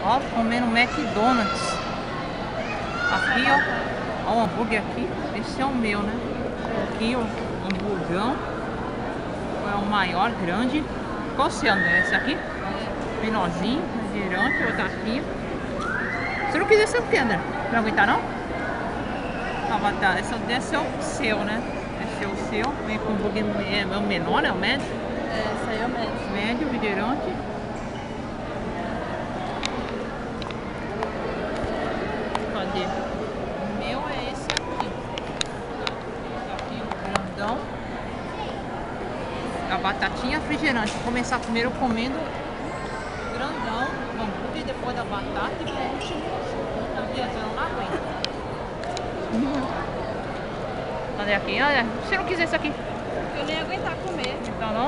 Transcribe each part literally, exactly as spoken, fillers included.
Ó, comendo McDonald's. Aqui, ó. Ó, o hambúrguer aqui. Esse é o meu, né? Aqui, ó. Hamburgão. É o maior, grande. Qual o seu, André? Esse aqui? Menorzinho, refrigerante, outro aqui. Se não quiser, você não quer, André? Não aguentar, não? Ah, batata. Esse, esse é o seu, né? Esse é o seu. Vem com hambúrguer é o menor, né? O médio? É, esse aí é o médio. Médio, refrigerante. Cadê? O meu é esse aqui. Esse aqui, o grandão. A batatinha refrigerante. Vou começar primeiro comendo o grandão, o hambúrguer, depois da batata e por último a viagem. Eu não aguento. Cadê aqui? Olha, se não quiser isso aqui. Eu nem ia aguentar comer. Então não?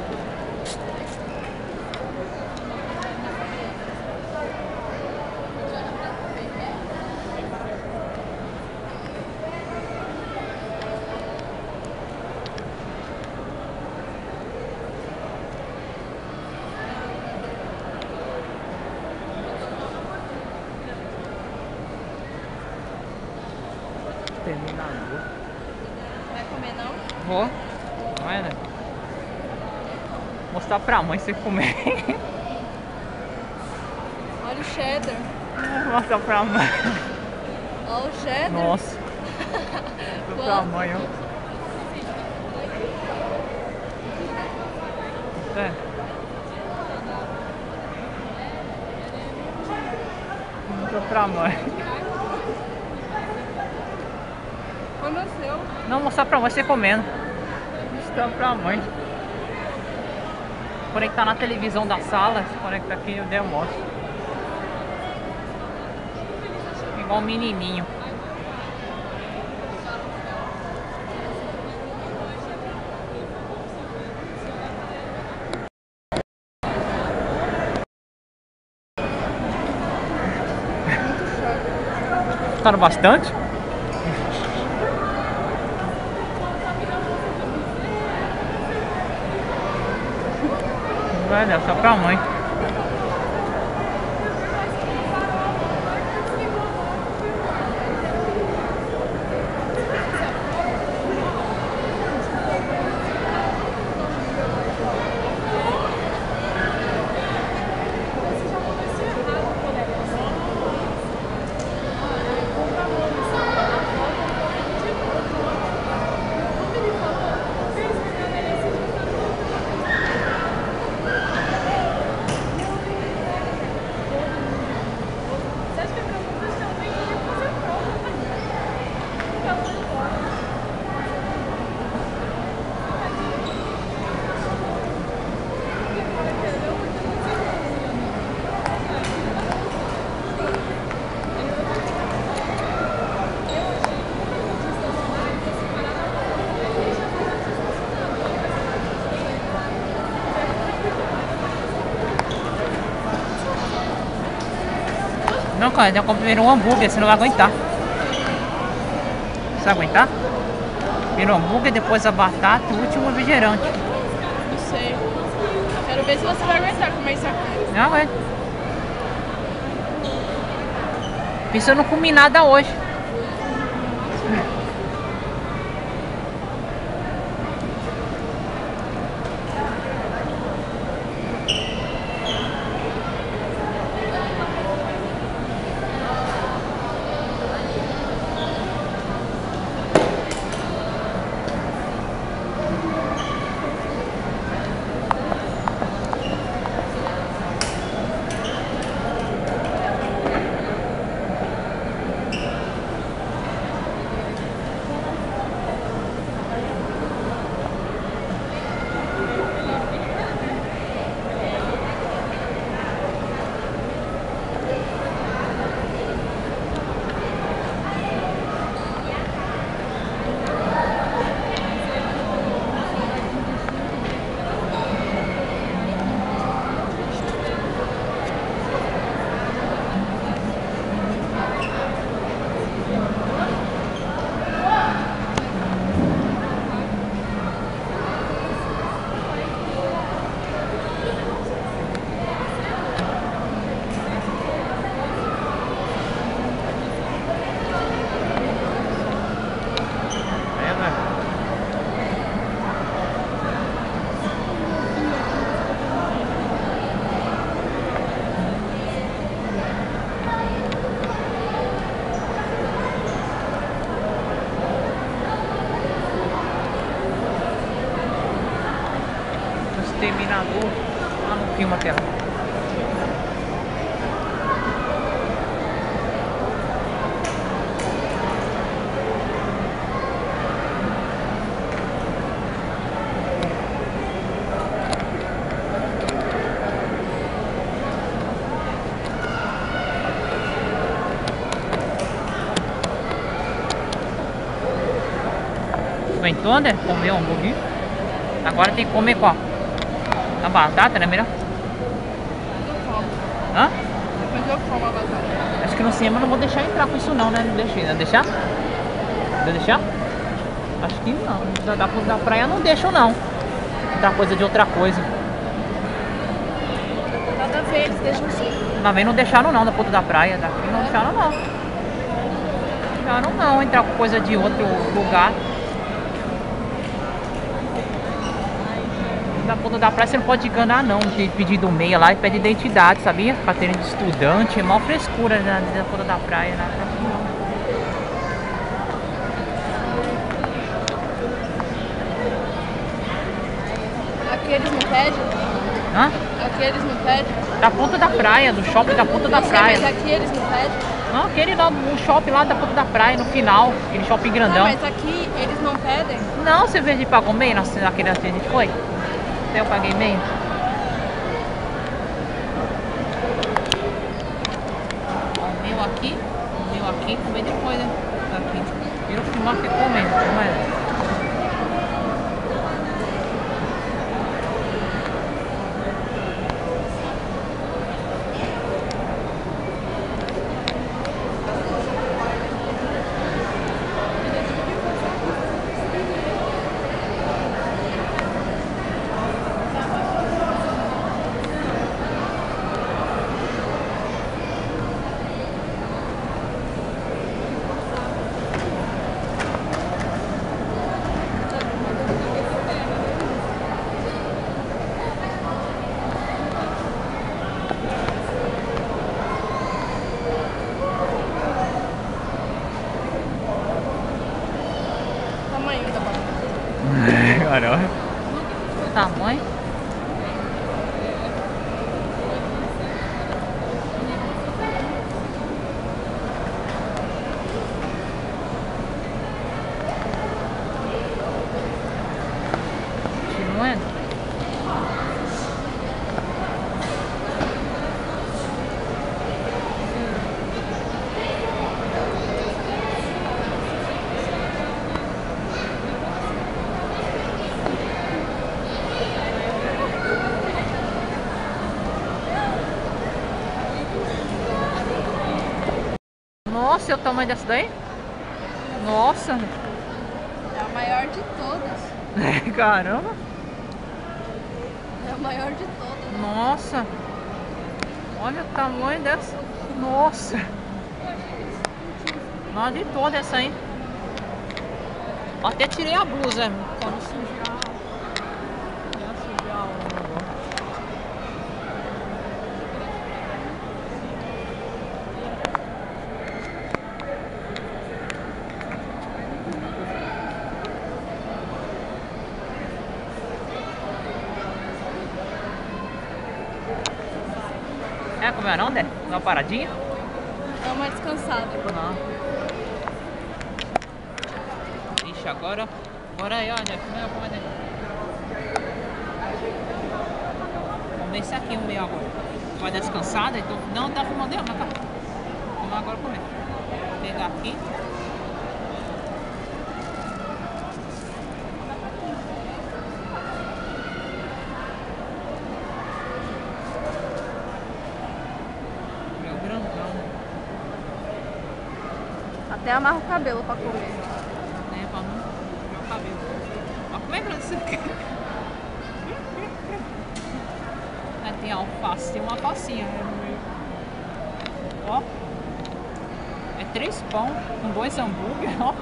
Terminador. Vai comer não? Vou. Vai, né? Mostrar pra mãe você comer. Olha o cheddar. Vou mostrar pra mãe. Olha o cheddar. Nossa. Vou pra mãe, ó. É. Mostra pra mãe. Quando é seu? Não, mostrar pra você comendo. Mostrar pra mãe. Conectar na televisão da sala. Se conecta aqui eu mostro. Igual um menininho. Gostaram bastante? Vai dar só pra mãe. Não, cara, eu compro primeiro um hambúrguer, você não vai aguentar. Você vai aguentar? Primeiro o hambúrguer, depois a batata e o último refrigerante. Não sei. Quero ver se você vai aguentar comer isso aqui. Não aguento. Isso eu não comi nada hoje. Aguentou, né? Comeu um hambúrguer. Agora tem que comer qual? A batata, né? Melhor? Eu como. Hã? Depois eu como a batata. Acho que no cinema eu não vou deixar entrar com isso não, né? Não deixei. Vai deixar? Vai deixar? Acho que não. Da, da, da praia não deixam não. Outra coisa de outra coisa. Nada a ver, eles deixam sim. Uma vez não deixaram não, da ponta da praia. Daqui não deixaram não. Deixaram não, entrar com coisa de outro lugar. Da ponta da praia você não pode enganar não, de pedir do meia lá e pede identidade, sabia? Carteira de estudante, é mó frescura na, na ponta da praia, né? Aqui eles não pedem? Hã? Aqui eles não pedem? Da ponta da praia, do shopping da ponta da Eu sei, praia. mas aqui eles não pedem? Não, aquele lá, o shopping lá da ponta da praia, no final, aquele shopping Não, grandão. mas aqui eles não pedem? Não, você vê de pagou meio naquele que a gente foi? Eu paguei meio. O meu aqui, o meu aqui, comer depois, né? Aqui. Vira o filmar que comer, não é? Tamanho da batata. Caramba. Tamanho? Continuando. Nossa, é o tamanho dessa daí? Nossa! É a maior de todas. Caramba! É a maior de todas. Nossa! Olha o tamanho dessa! Nossa! Nossa, de toda essa aí! Até tirei a blusa pra não sujar. Não sujar o negócio. É comer não, Dé? Dá uma paradinha? É uma descansada. Não. Ixi, agora... Agora aí, olha, comer alguma coisa. Comer esse aqui, um meio agora. Vai dar descansada, então... Não, tá filmando dela, mas tá. Vamos agora comer. Vou pegar aqui. Meu grandão. Até amarra o cabelo pra comer. Né, pra não sujar o cabelo. Olha como é grande isso aqui. Ah, tem alface, tem uma alfacinha né, no meio. Ó. É três pão com dois hambúrguer, ó.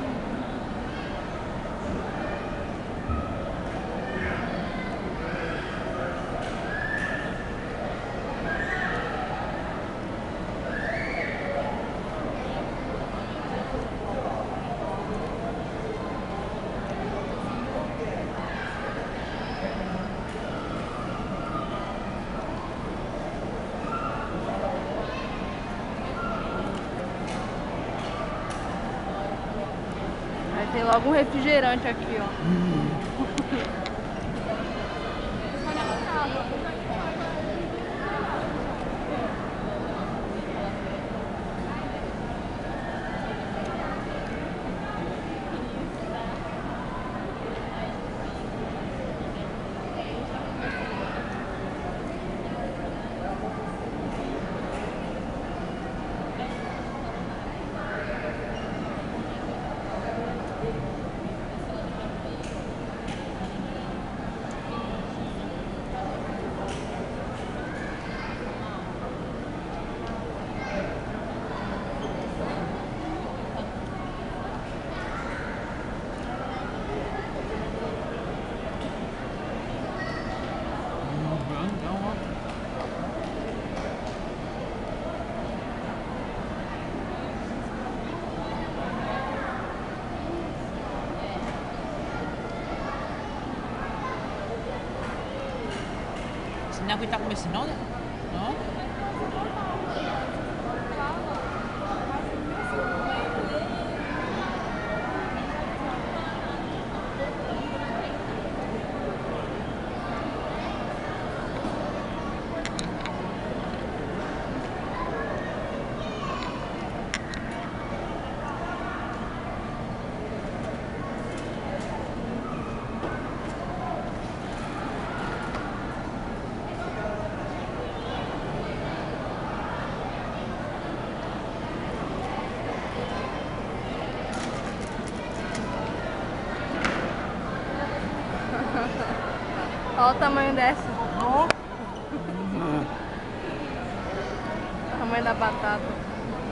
Vai ter logo um refrigerante aqui, ó. Não aguentar comer esse não, né? Não? Olha o tamanho dessa. O tamanho da batata.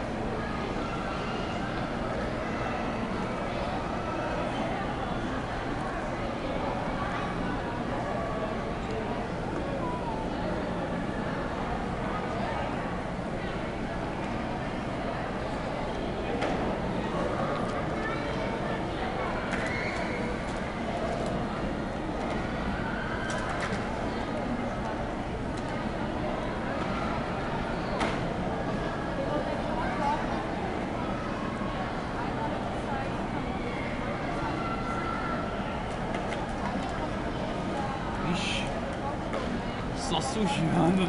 Ixi, só sujando.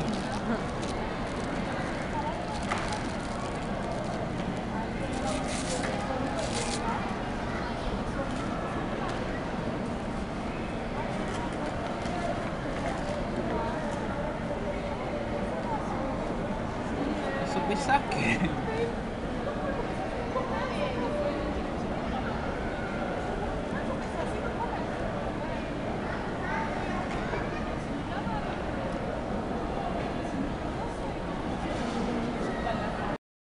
Eu sou bem saqueiro.